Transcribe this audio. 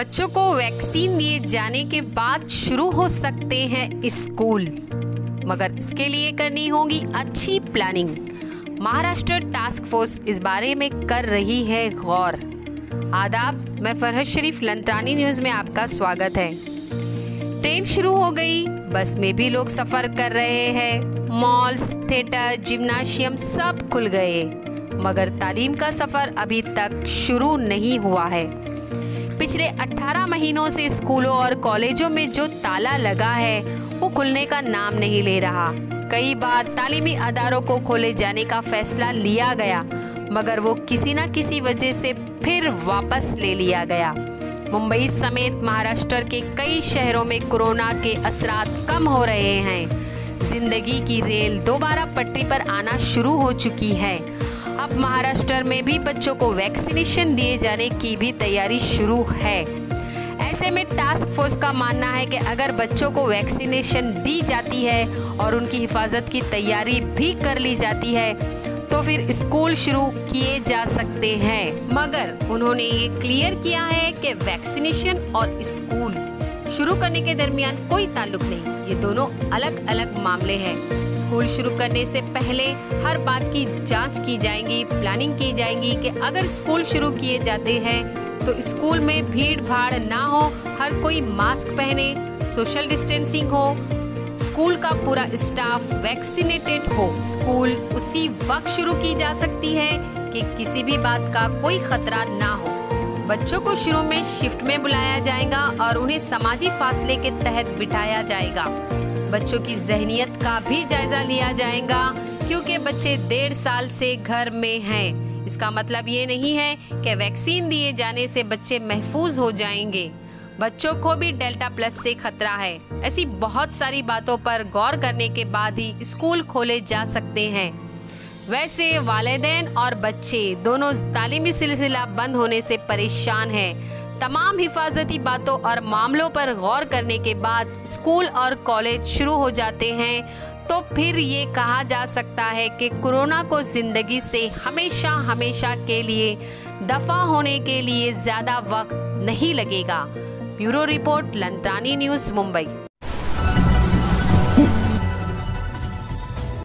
बच्चों को वैक्सीन दिए जाने के बाद शुरू हो सकते हैं स्कूल, मगर इसके लिए करनी होगी अच्छी प्लानिंग। महाराष्ट्र टास्क फोर्स इस बारे में कर रही है गौर। आदाब, मैं फरहत शरीफ, लंतानी न्यूज में आपका स्वागत है। ट्रेन शुरू हो गई, बस में भी लोग सफर कर रहे हैं। मॉल्स, थिएटर, जिम्नाशियम सब खुल गए, मगर तालीम का सफर अभी तक शुरू नहीं हुआ है। पिछले 18 महीनों से स्कूलों और कॉलेजों में जो ताला लगा है वो खुलने का नाम नहीं ले रहा। कई बार तालीमी अदारों को खोले जाने का फैसला लिया गया, मगर वो किसी न किसी वजह से फिर वापस ले लिया गया। मुंबई समेत महाराष्ट्र के कई शहरों में कोरोना के असरात कम हो रहे हैं। जिंदगी की रेल दोबारा पटरी पर आना शुरू हो चुकी है। अब महाराष्ट्र में भी बच्चों को वैक्सीनेशन दिए जाने की भी तैयारी शुरू है। ऐसे में टास्क फोर्स का मानना है कि अगर बच्चों को वैक्सीनेशन दी जाती है और उनकी हिफाजत की तैयारी भी कर ली जाती है तो फिर स्कूल शुरू किए जा सकते हैं। मगर उन्होंने ये क्लियर किया है कि वैक्सीनेशन और स्कूल शुरू करने के दरमियान कोई ताल्लुक नहीं, ये दोनों अलग अलग मामले हैं। स्कूल शुरू करने से पहले हर बात की जांच की जाएगी, प्लानिंग की जाएगी कि अगर स्कूल शुरू किए जाते हैं तो स्कूल में भीड़ भाड़ ना हो, हर कोई मास्क पहने, सोशल डिस्टेंसिंग हो, स्कूल का पूरा स्टाफ वैक्सीनेटेड हो। स्कूल उसी वक्त शुरू की जा सकती है कि किसी भी बात का कोई खतरा ना हो। बच्चों को शुरू में शिफ्ट में बुलाया जाएगा और उन्हें समाजी फासले के तहत बिठाया जाएगा। बच्चों की ज़हनियत का भी जायजा लिया जाएगा, क्योंकि बच्चे 1.5 साल से घर में हैं। इसका मतलब ये नहीं है कि वैक्सीन दिए जाने से बच्चे महफूज हो जाएंगे। बच्चों को भी डेल्टा प्लस से खतरा है। ऐसी बहुत सारी बातों पर गौर करने के बाद ही स्कूल खोले जा सकते हैं। वैसे वालिदैन और बच्चे दोनों तालीमी सिलसिला बंद होने से परेशान हैं। तमाम हिफाजती बातों और मामलों पर गौर करने के बाद स्कूल और कॉलेज शुरू हो जाते हैं तो फिर ये कहा जा सकता है कि कोरोना को जिंदगी से हमेशा हमेशा के लिए दफा होने के लिए ज्यादा वक्त नहीं लगेगा। ब्यूरो रिपोर्ट, लंतानी न्यूज, मुंबई।